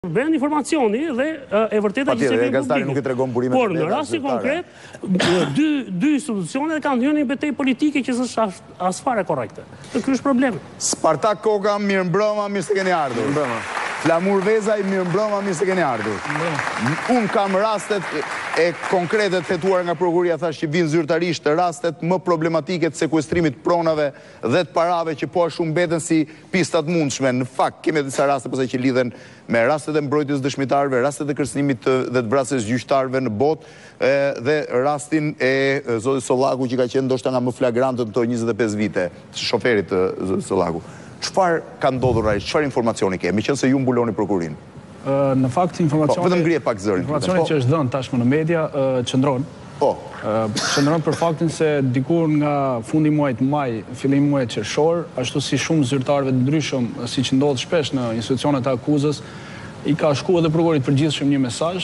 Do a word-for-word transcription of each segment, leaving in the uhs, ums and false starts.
Vend informacioni dhe e vërteta që se vjen publiku. Por në rastin konkret, dy institucionet kanë hyrë në një betejë politike që s'është as fare korrekte. Ky është problemi. Spartak Koka, mirëmbrëma, mirë se keni ardhur. Mirëmbrëma. Flamur Vezaj, mirëmbrëma, mirë se keni ardhur. Unë kam rastet e konkrete të hetuar nga prokuroria, thash që vinë zyrtarisht rastet më problematike të sekuestrimit pronave dhe të parave që po ashtu mbeten si pistat mundshme. Në fakt, kemi disa raste përse që lidhen me rastet e mbrojtjes dëshmitarëve, rastet e kërcënimit dhe të vrasjes gjyqtarëve në botë dhe rastin e zotit Sollaku që ka qenë ndoshta nga më flagrantët në to njëzet e pesë vite, shoferit të zotit Sollaku. Çfarë ka ndodhur realisht? Çfarë informacioni ke? Me qenë se ju mbuloni prokurin. Në fakt, informacioni... Vetëm ngrije pak zërin. Informacioni që është dhënë tashmë në media qëndron. Po. Qëndron për faktin se dikur nga fundi muajit maj, fillim muajit qershor, ashtu si shumë zyrtarëve të ndryshëm, siç ndodh shpesh në institucionet e akuzës, i ka shkuar edhe prokurorit përgjithshëm një mesazh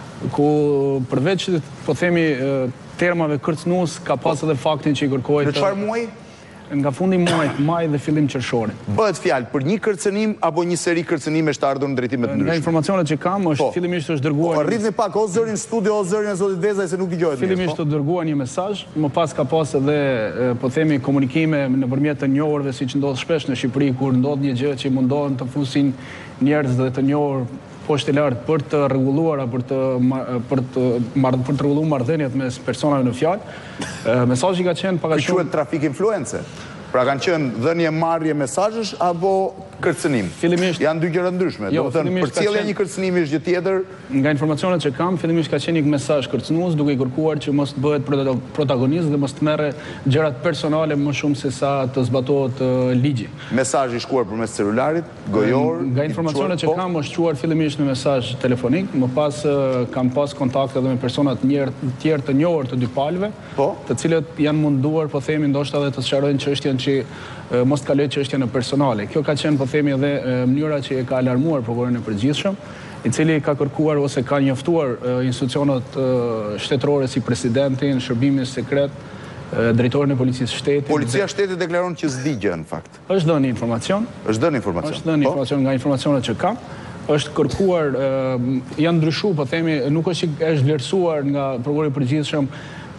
ku përveç po themi termave kërcënues ka pas edhe faktin që i kërkohet. Në çfarë muaji? Nga fundi muajit maj dhe fillim qershorit. Bëhet fjalë për një kërcënim apo një seri kërcënimesh të ardhur në drejtime të ndryshme? Nga informacionet që kam, është fillimisht është dërguar. Po rritni pak o zërin studio, o zërin e zotit Vezaj se nuk dëgjohet mirë. Fillimisht është dërguar një mesazh, më pas ka pas edhe po themi komunikime nëpërmjet të njohurve siç ndodh shpesh në Shqipëri kur ndodh një gjë që mundohen të fusin njerëz dhe të njohur poshtë lart për të rregulluar për të për të për të rregulluar marrëdhëniet mes personave në fjalë. Mesazhi ka qenë pak a shumë quhet trafik influence. Pra kanë qenë dhënie marrje mesazhesh apo kërcënim? Fillimisht janë dy gjëra ndryshme. Do të thënë përcjellja e një kërcënimi është gjë tjetër. Nga informacionet që kam, fillimisht ka qenë një mesazh kërcënues duke i kërkuar që mos të bëhet protagonist dhe mos të merre gjërat personale më shumë se sa të zbatohet ligji. Mesazhi i shkuar përmes celularit, gojor. Nga informacionet që kam është shkuar fillimisht në mesazh telefonik, më pas kam pas kontakte edhe me persona të tjerë të njohur të dy palëve, të cilët janë munduar, po themi, ndoshta edhe të sqarojnë çështjen që mos të kaloj çështjen në personale. Kjo ka qenë, po themi, edhe mënyra që e ka alarmuar prokurorin e përgjithshëm, i cili ka kërkuar ose ka njoftuar institucionet shtetërore si presidentin, shërbimin sekret, drejtorin e policisë shtetit. Policia shtetit deklaron që s'di gjë në fakt. Është dhënë informacion. Është dhënë informacion. Është dhënë informacion nga informacionet që kam. Është kërkuar, janë ndryshuar, po themi, nuk është që është vlerësuar nga prokurori i përgjithshëm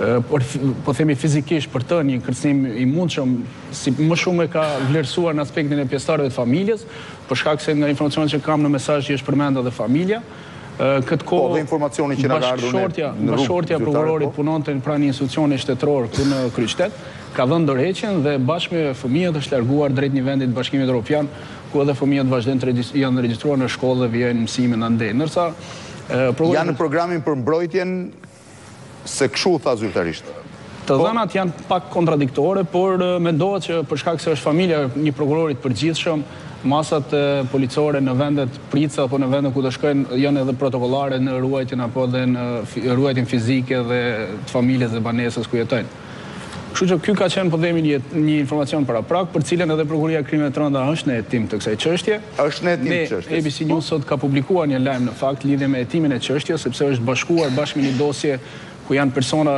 po themi fizikisht për të një kërcënim i mundshëm, si më shumë e ka vlerësuar në aspektin e pjesëtarëve të familjes, për shkak se nga informacionet që kam në mesazh është përmend edhe familja. Këtë kohë, po dhe informacioni që na ka ardhur në rrugë. Bashkëshortja e prokurorit punonte pranë një institucioni shtetëror këtu në Kryqëzet, ka dhënë dorëheqjen dhe bashkë me fëmijët është larguar drejt një vendi të Bashkimit Evropian, ku edhe fëmijët vazhdojnë të janë regjistruar në shkollë dhe vijnë mësime në andej. Ndërsa janë në programin për mbrojtjen se këshu tha zyrtarisht. Të dhënat janë pak kontradiktore, por mendohet që për shkak se është familja një prokurorit përgjithshëm, masat policore në vendet prica apo në vendet ku të shkojnë janë edhe protokollare në ruajtjen apo dhe në ruajtjen fizike dhe të familjes dhe banesës ku jetojnë. Kështu që ky ka qenë, po themi, një informacion paraprak, për cilën edhe Prokuroria e Krimeve të Rënda është në hetim të kësaj çështje. Është në hetim çështjes. Ne A B C News sot ka publikuar një lajm në fakt lidhje me hetimin e çështjes, sepse është bashkuar bashkë me një dosje ku janë persona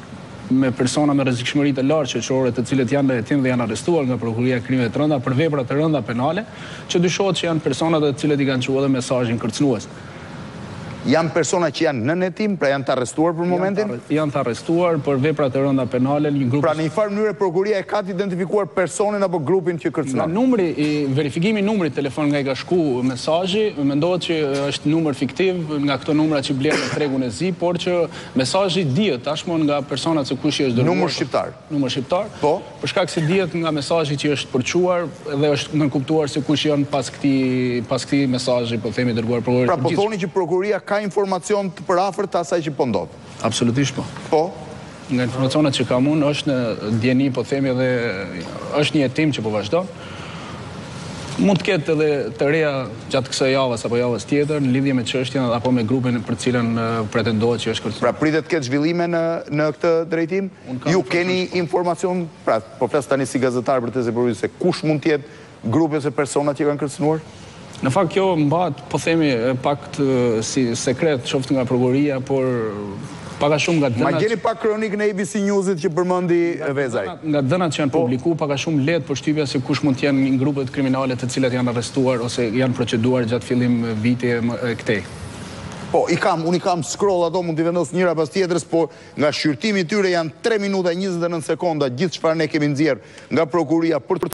me persona me rrezikshmëri të lartë shoqërore, të cilët janë në hetim dhe janë arrestuar nga Prokuroria e Krimeve të Rënda për vepra të rënda penale, që dyshohet që janë persona të cilët i kanë çuar edhe mesazhin kërcënues. Janë persona që janë në hetim, pra janë të arrestuar për momentin? Janë të arrestuar për vepra të rënda penale, një grup. Pra në një farë mënyrë prokuroria e ka të identifikuar personin apo grupin që kërcënon. Nga numri i verifikimi i numrit telefon nga i ka shku mesazhi, mendohet që është numër fiktiv nga këto numra që blen në tregun e zi, por që mesazhi dihet tashmë nga personat se kush i është dërguar. Numër shqiptar. Numër shqiptar. Po. Për shkak se dihet nga mesazhi që është përquar dhe është nënkuptuar se kush janë pas këtij pas këtij mesazhi, po themi, dërguar prokurorit. Pra po thoni që prokuroria ka informacion të përafërt të asaj që po ndodh. Absolutisht po. Po. Nga informacionet që kam unë është në djeni, po themi, edhe është një hetim që po vazhdon. Mund të ketë edhe të reja gjatë kësaj javës apo javës tjetër në lidhje me çështjen apo me grupin për cilën pretendohet që është kërcënuar. Pra pritet të ketë zhvillime në në këtë drejtim? Ju keni informacion, pra po flas tani si gazetar për të zbuluar se kush mund të jetë grupi ose personat që kanë kërcënuar? Në fakt kjo mbahet, po themi, pak si sekret, qoftë nga prokuroria, por Paka shumë nga dënat... Ma gjeni pak kronik në A B C Newsit që përmendi Vezaj. Nga dënat që janë publiku, paka shumë letë përshtypja se kush mund t'jenë në grupet kriminale të cilat janë arrestuar ose janë proceduar gjatë fillim viti e këtej. Po, i kam, unë i kam scroll ato, mund t'i vendos njëra pas tjetrës, po nga shqyrtimi tyre janë tre minuta njëzet e nëntë sekonda, gjithë çfarë ne kemi nxjerrë nga prokuria për